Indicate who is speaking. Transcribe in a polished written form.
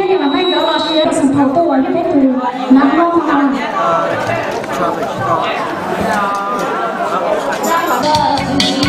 Speaker 1: 天你们那个老师也是跑步啊，就得读南方啊。好的。